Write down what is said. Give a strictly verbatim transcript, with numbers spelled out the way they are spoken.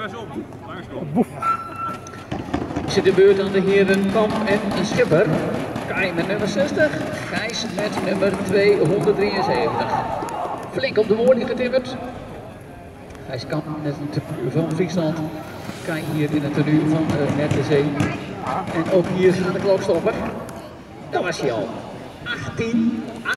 best op. Langskomt. Is het de beurt aan de heren Kamp en Schipper. Kai met nummer zestig, Gijs met nummer tweehonderddrieënzeventig. Flink op de woording getimmerd. Gijs Kamp met een tenue van Friesland. Kai hier in het tenue van uh, Net de Zee. En ook hier gaat de klok stoppen. Dat was hij al. achttien.